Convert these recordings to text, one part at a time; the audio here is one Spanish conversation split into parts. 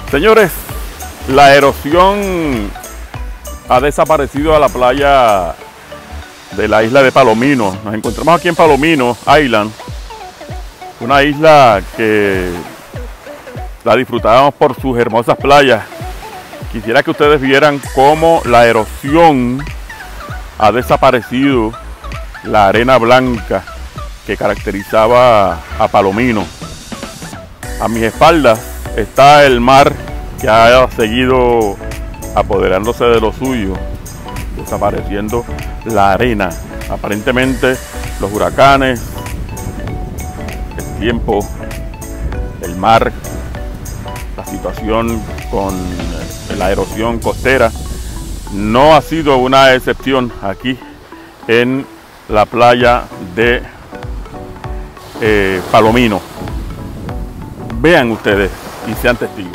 Señores, la erosión ha desaparecido a la playa de la isla de Palomino. Nos encontramos aquí en Palomino Island, una isla que la disfrutábamos por sus hermosas playas. Quisiera que ustedes vieran cómo la erosión ha desaparecido la arena blanca que caracterizaba a Palomino. A mis espaldas está el mar que ha seguido apoderándose de lo suyo, desapareciendo la arena. Aparentemente los huracanes, el tiempo, el mar, la situación con la erosión costera no ha sido una excepción aquí en la playa de Palomino. Vean ustedes y sean testigos.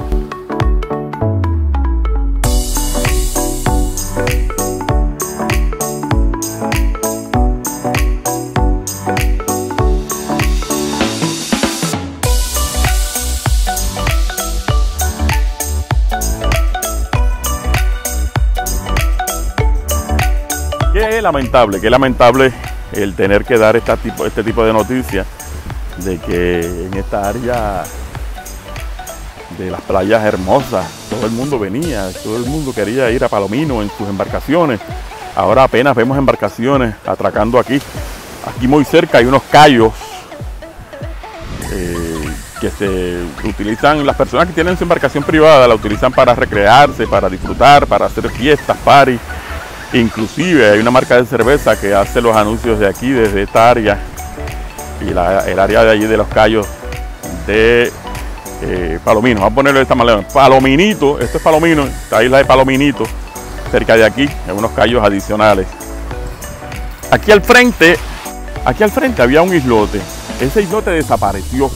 Qué lamentable el tener que dar este tipo de noticias de que en esta área de las playas hermosas todo el mundo venía, todo el mundo quería ir a Palomino en sus embarcaciones. Ahora apenas vemos embarcaciones atracando aquí muy cerca. Hay unos cayos que se utilizan, las personas que tienen su embarcación privada la utilizan para recrearse, para disfrutar, para hacer fiestas, parties. Inclusive hay una marca de cerveza que hace los anuncios de aquí, desde esta área, y el área de allí de los cayos de Palomino. Vamos a ponerlo de esta manera: Palominito, esto es Palomino, esta isla de Palominito, cerca de aquí, en unos cayos adicionales. Aquí al frente había un islote. Ese islote desapareció.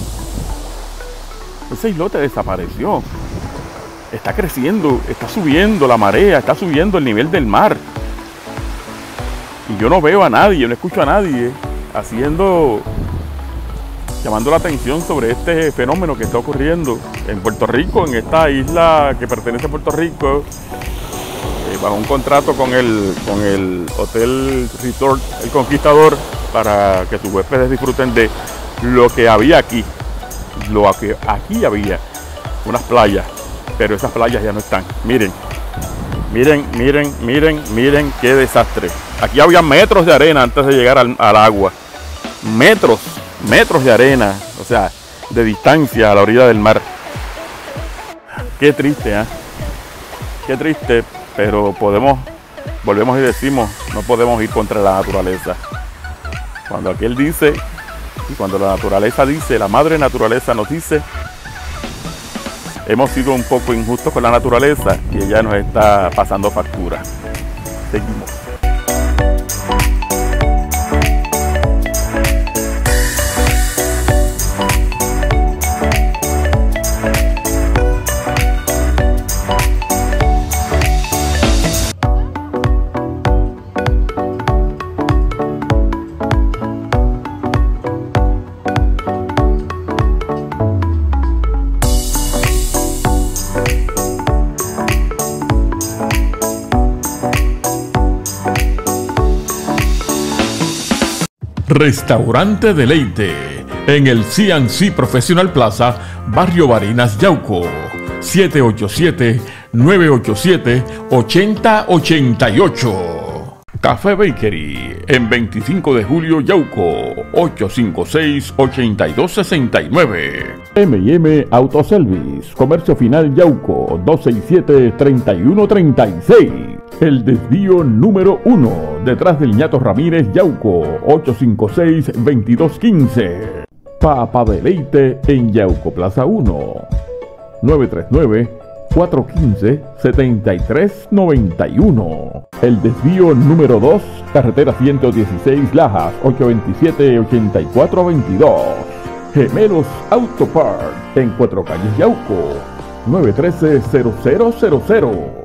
Está creciendo, está subiendo la marea, está subiendo el nivel del mar. Y yo no veo a nadie, no escucho a nadie llamando la atención sobre este fenómeno que está ocurriendo en Puerto Rico, en esta isla que pertenece a Puerto Rico, bajo un contrato con el Hotel Resort El Conquistador, para que sus huéspedes disfruten de lo que había aquí. Lo que aquí había, unas playas, pero esas playas ya no están. Miren qué desastre. Aquí había metros de arena antes de llegar al agua. Metros de arena, o sea, de distancia a la orilla del mar. Qué triste, ¿eh? Qué triste, pero volvemos y decimos, no podemos ir contra la naturaleza. Cuando aquel dice, y cuando la naturaleza dice, la madre naturaleza nos dice, hemos sido un poco injustos con la naturaleza y ella nos está pasando factura. Seguimos. Restaurante Deleite en el C&C Professional Plaza, Barrio Barinas, Yauco. 787-987-8088. Café Bakery en 25 de julio, Yauco. 856-8269. M&M Autoservice, Comercio Final, Yauco. 267-3136. El desvío número 1, detrás del Ñato Ramírez, Yauco. 856-2215. Papa Deleite en Yauco Plaza 1. 939-415-7391. El desvío número 2, carretera 116 Lajas, 827-8422. Gemelos Auto Parts en Cuatro Calles, Yauco. 913-0000.